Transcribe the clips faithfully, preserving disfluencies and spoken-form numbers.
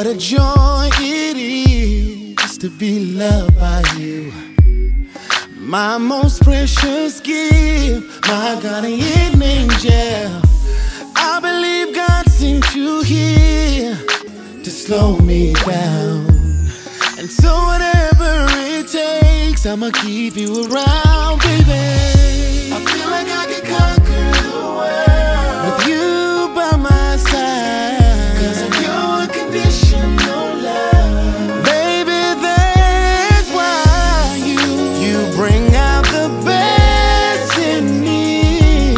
What a joy it is to be loved by you. My most precious gift, my guardian angel. I believe God sent you here to slow me down. And so whatever it takes, I'ma keep you around, baby. I feel like I could conquer the world with you by my side, 'cause of your unconditional love. Baby, that's why you, you bring out the best in me,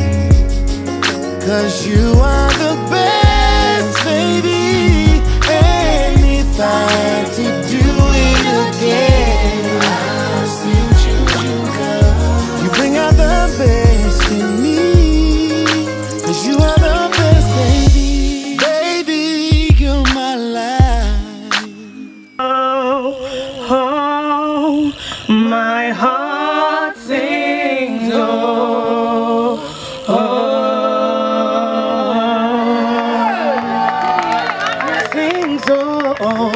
'cause you are the best, baby. And if I had to do it again, I'll still choose you, girl. You bring out the best in me, 'cause you are the best, baby. Baby, you're my life. Oh, oh, my heart sings, oh, oh, sings, oh, oh,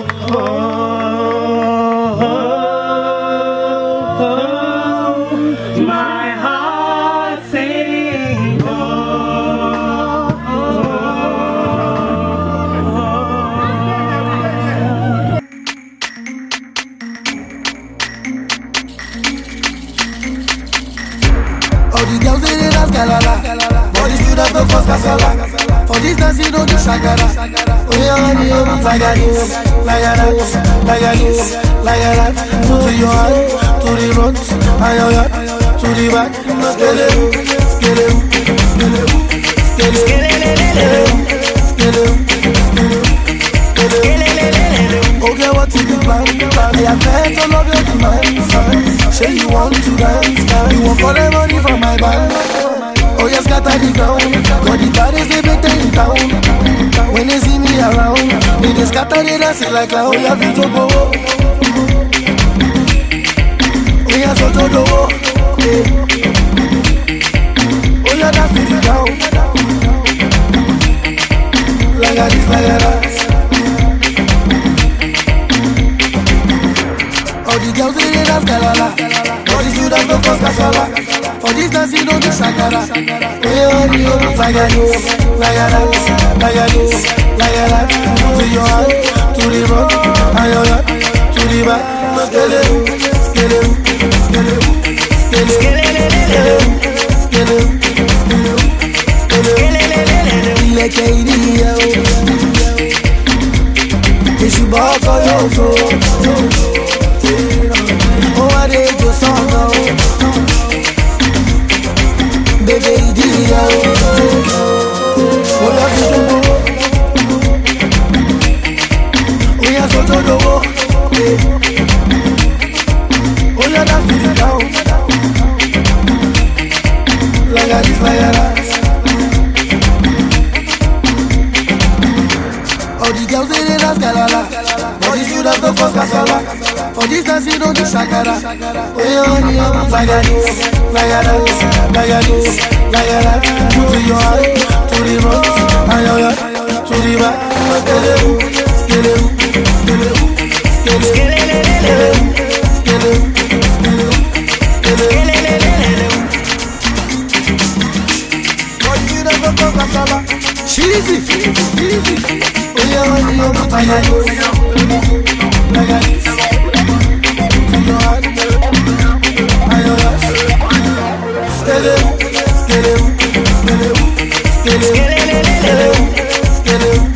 oh, my heart sings, oh, oh. All the girls they dey dance galala, all the students no cause casala. For this dance you don't do shakara. Oh yeah, honey, oh like that, like that, like that, like that. To your hand, to the front, and your hand, to the back. Skele, skele, skele, skele, skele, skele, skele. Okay, what is the plan? I have met all of your demands. Say you want to dance, you want for the money from my band. Oh yes, scatter the ground. Got the baddest they better in town. When they see me around, they just scatter the dance like clown. Oh yeah, Vito go. Oh yeah, so do do. Oh yeah, that's the ground. Like a this, like a that. All the girls they dance galala, all the students no cause casala. For this dance you don't do shakara. Oh yeah, honey, oh like that, like that, like that, like that. To your hand, to the front, and your hand, to the back. Skele, skele, skele, skele, skele, skele, skele. Like a idiot, it's your back on your toe. Oh, I did your song now, baby, idiot. Oh, love you to go. Oh, yeah, so to go. Oh, yeah, that's the down. Like a this, like a that. All the girls they dey dance galala, all the students no cause casala. For this dance you don't do shakara. Oh yeah, honey, like that, like that, like that, like that. To your hand, to the front, and your hand, to the back. Skele, skele, skele, skele, skele, skele, skele, skele. For the students no cause casala. Cheesy, cheesy. Oh yeah, honey, like that, like that. Skele, skele, skele, skele, skele, skele.